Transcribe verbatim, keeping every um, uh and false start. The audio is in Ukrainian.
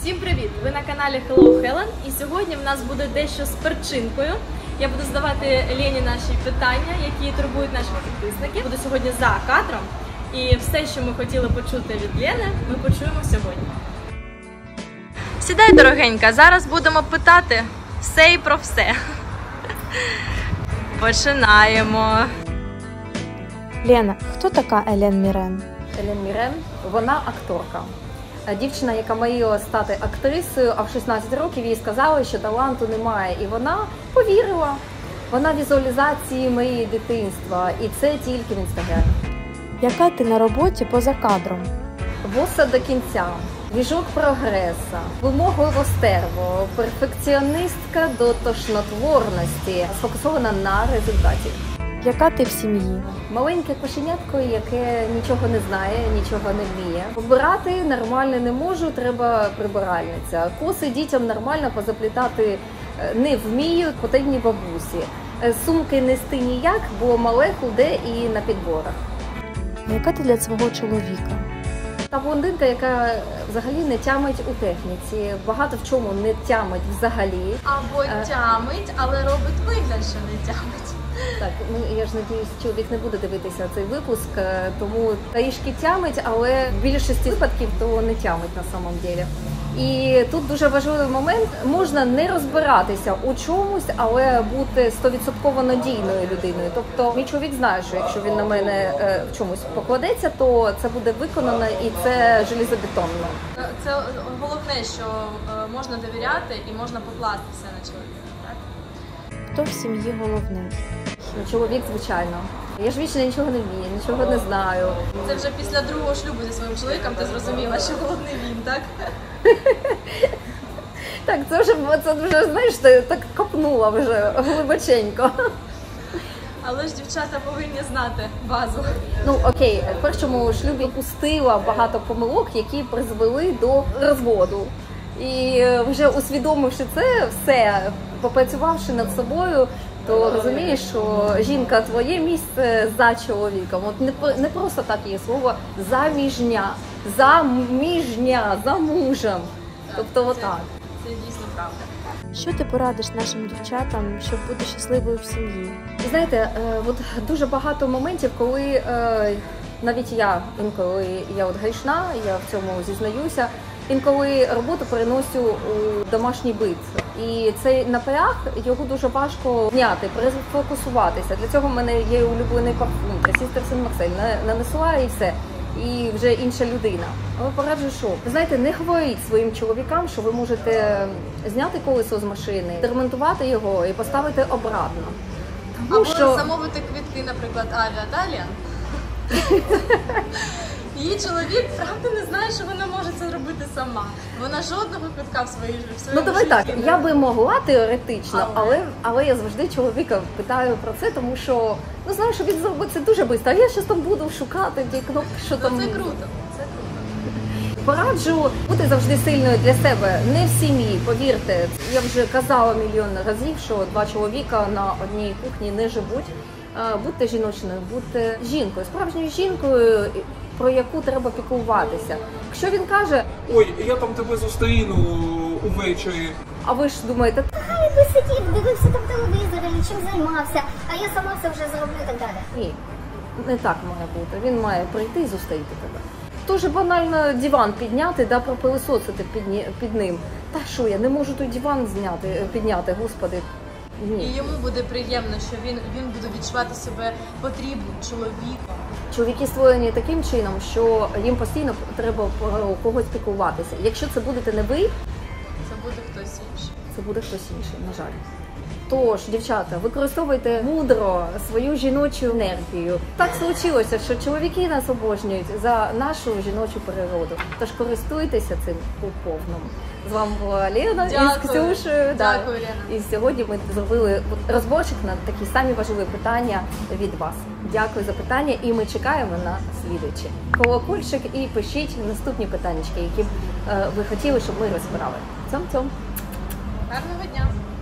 Всім привіт! Ви на каналі Hello Helen, і сьогодні в нас буде дещо з перчинкою. Я буду задавати Лені наші питання, які турбують наших підписників. Буду сьогодні за кадром, і все, що ми хотіли почути від Лени, ми почуємо сьогодні. Сідай, дорогенька, зараз будемо питати все і про все. Починаємо. Лена, хто така Елен Мірен? Елен Мірен, вона акторка. Дівчина, яка мріяла стати актрисою, а в шістнадцять років їй сказали, що таланту немає. І вона повірила. Вона візуалізації мрії дитинства. І це тільки в інстаграмі. Яка ти на роботі поза кадром? Боса до кінця, двіжок прогреса, вимогливо стерво, перфекціоністка до тошнотворності, сфокусована на результаті. Яка ти в сім'ї? Маленьке кошенятко, яке нічого не знає, нічого не вміє. Вбирати нормально не можу, треба прибиральниця. Коси дітям нормально позаплітати не вмію, потрібні бабусі. Сумки нести ніяк, бо мале худе і на підборах. Яка ти для свого чоловіка? Та блондинка, яка взагалі не тямить у техніці, багато в чому не тямить взагалі. Або тямить, але робить вигляд, що не тямить. Так, ну я ж надіюсь, чоловік не буде дивитися цей випуск, тому трішки тямить, але в більшості випадків то не тямить на самом деле. І тут дуже важливий момент, можна не розбиратися у чомусь, але бути сто відсотків надійною людиною. Тобто мій чоловік знає, що якщо він на мене в чомусь покладеться, то це буде виконано і це железобетонно. Це головне, що можна довіряти і можна покластися на чоловіка, так? Хто в сім'ї головний? Чоловік, звичайно. Я ж вічно нічого не вмію, нічого не знаю. Це вже після другого шлюбу зі своїм чоловіком ти зрозуміла, що головний він, так? Так, це вже, це вже, знаєш, так копнула вже глибоченько. Але ж дівчата повинні знати базу. Ну окей, в першому шлюбі пустила багато помилок, які призвели до розводу. І вже усвідомивши це все, попрацювавши над собою, то розумієш, що жінка твоє місце за чоловіком. От не, не просто так є слово заміжня, заміжня, за мужем. Тобто отак. Це, це дійсно правда. Що ти порадиш нашим дівчатам, щоб бути щасливою в сім'ї? І знаєте, е, от дуже багато моментів, коли е, навіть я, інколи я от грішна, я в цьому зізнаюся, інколи роботу переносю у домашній бит. І цей напряг, його дуже важко зняти, перефокусуватися. Для цього в мене є улюблений парфум, Сістер Сен-Максель, нанесла і все. І вже інша людина. Але пораджу, що, ви знаєте, не говоріть своїм чоловікам, що ви можете зняти колесо з машини, демонтувати його і поставити обратно. Тому Або що... замовити квитки, наприклад, авіаталія. Її чоловік, правда, не знає, що вона може це зробити сама. Вона жодного квитка в своїй житті. Ну давай так, я би могла теоретично, але... але, але я завжди чоловіка питаю про це, тому що, ну знаєш, він зробить це дуже швидко, а я щось там буду шукати ті кнопки, що там... Це круто, це круто. Пораджу бути завжди сильною для себе, не в сім'ї, повірте. Я вже казала мільйон разів, що два чоловіка на одній кухні не живуть. Будьте жіночною, будьте жінкою, справжньою жінкою, про яку треба піклуватися. Якщо він каже: ой, я там тебе зустріну увечері. А ви ж думаєте, та хай би сидів, дивився там телевізор, чим займався, а я сама все вже зроблю і так далі. Ні, не так має бути. Він має прийти і зустріти тебе. Дуже банально диван підняти, да, пропилисоцити під, під ним. Та що, я не можу той диван зняти, підняти, господи. Ні. І йому буде приємно, що він, він буде відчувати себе потрібним чоловіком. Чоловіки створені таким чином, що їм постійно треба про когось піклуватися. Якщо це будете не ви, це буде хтось інший. Це буде хтось інший, на жаль. Тож, дівчата, використовуйте мудро свою жіночу енергію. Так случилося, що чоловіки нас обожнюють за нашу жіночу природу. Тож користуйтеся цим по повному. З вами була Лена із Ксюшею. Дякую, Лена. І сьогодні ми зробили розборчик на такі самі важливі питання від вас. Дякую за питання і ми чекаємо на слідуючі. Колокольчик і пишіть наступні питання, які б ви хотіли, щоб ми розбирали. Цьом-цьом! Гарного дня!